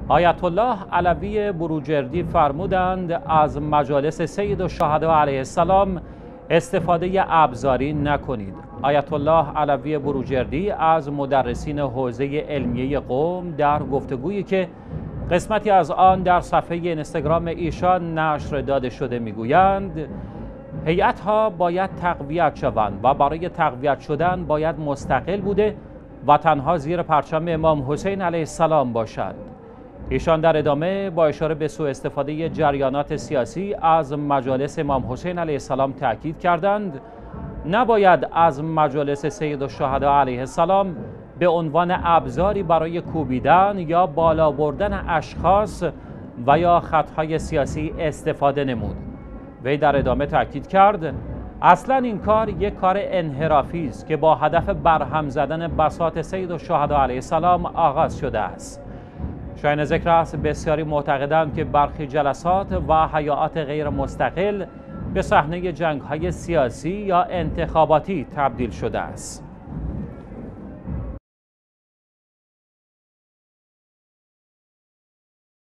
آیت الله علوی بروجردی فرمودند از مجالس سید الشهدا علیه السلام استفاده ابزاری نکنید. آیت الله علوی بروجردی از مدرسین حوزه علمیه قم در گفتگویی که قسمتی از آن در صفحه اینستاگرام ایشان نشر داده شده میگویند هیئت‌ها باید تقویت شوند و برای تقویت شدن باید مستقل بوده و تنها زیر پرچم امام حسین علیه السلام باشد. ایشان در ادامه با اشاره به سوء استفاده جریانات سیاسی از مجالس امام حسین علیه السلام تاکید کردند نباید از مجالس سید الشهدا علیه السلام به عنوان ابزاری برای کوبیدن یا بالا بردن اشخاص و یا خطهای سیاسی استفاده نمود. وی در ادامه تاکید کرد اصلا این کار یک کار انحرافی است که با هدف برهم زدن بساط سید الشهدا علیه السلام آغاز شده است. شایان ذکر است بسیاری معتقدند که برخی جلسات و هیئات غیر مستقل به صحنه جنگ‌های سیاسی یا انتخاباتی تبدیل شده است.